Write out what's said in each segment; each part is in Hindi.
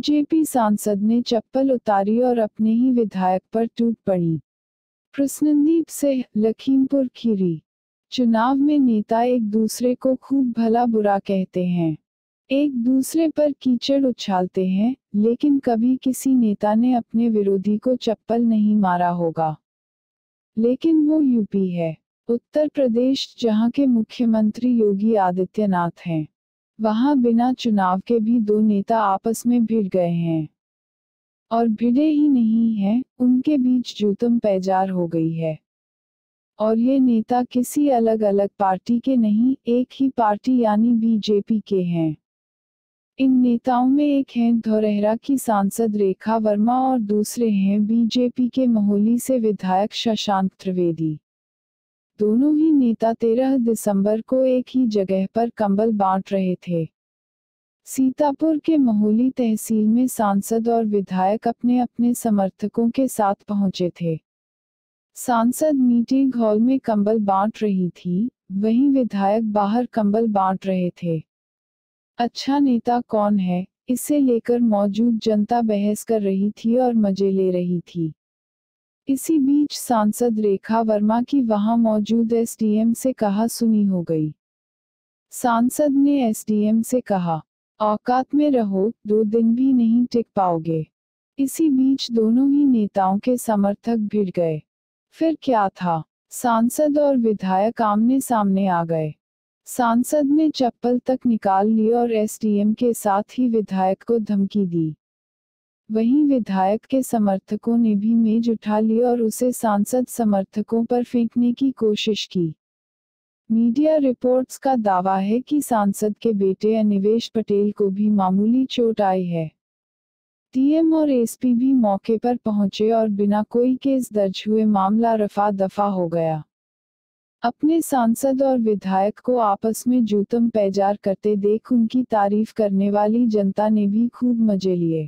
बीजेपी सांसद ने चप्पल उतारी और अपने ही विधायक पर टूट पड़ी। प्रसन्नदीप सिंह, लखीमपुर खीरी। चुनाव में नेता एक दूसरे को खूब भला बुरा कहते हैं, एक दूसरे पर कीचड़ उछालते हैं, लेकिन कभी किसी नेता ने अपने विरोधी को चप्पल नहीं मारा होगा। लेकिन वो यूपी है, उत्तर प्रदेश, जहां के मुख्यमंत्री योगी आदित्यनाथ हैं। वहां बिना चुनाव के भी दो नेता आपस में भिड़ गए हैं। और भिड़े ही नहीं हैं, उनके बीच जूतम पैजार हो गई है। और ये नेता किसी अलग अलग पार्टी के नहीं, एक ही पार्टी यानी बीजेपी के हैं। इन नेताओं में एक हैं धौरहरा की सांसद रेखा वर्मा और दूसरे हैं बीजेपी के मोहाली से विधायक शशांक त्रिवेदी। दोनों ही नेता 13 दिसंबर को एक ही जगह पर कंबल बांट रहे थे। सीतापुर के मोहाली तहसील में सांसद और विधायक अपने अपने समर्थकों के साथ पहुंचे थे। सांसद मीटिंग हॉल में कंबल बांट रही थी, वहीं विधायक बाहर कंबल बांट रहे थे। अच्छा नेता कौन है, इसे लेकर मौजूद जनता बहस कर रही थी और मजे ले रही थी। इसी बीच सांसद रेखा वर्मा की वहां मौजूद एसडीएम से कहा सुनी हो गई। सांसद ने एसडीएम से कहा, औकात में रहो, 2 दिन भी नहीं टिक पाओगे। इसी बीच दोनों ही नेताओं के समर्थक भिड़ गए। फिर क्या था, सांसद और विधायक आमने सामने आ गए। सांसद ने चप्पल तक निकाल ली और एसडीएम के साथ ही विधायक को धमकी दी। वहीं विधायक के समर्थकों ने भी मेज उठा ली और उसे सांसद समर्थकों पर फेंकने की कोशिश की। मीडिया रिपोर्ट्स का दावा है कि सांसद के बेटे अनिवेश पटेल को भी मामूली चोट आई है। डीएम और एसपी भी मौके पर पहुंचे और बिना कोई केस दर्ज हुए मामला रफा दफा हो गया। अपने सांसद और विधायक को आपस में जूतम पैजार करते देख उनकी तारीफ करने वाली जनता ने भी खूब मजे लिए।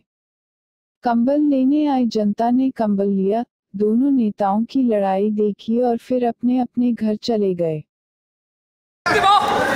कंबल लेने आई जनता ने कंबल लिया, दोनों नेताओं की लड़ाई देखी और फिर अपने अपने घर चले गए।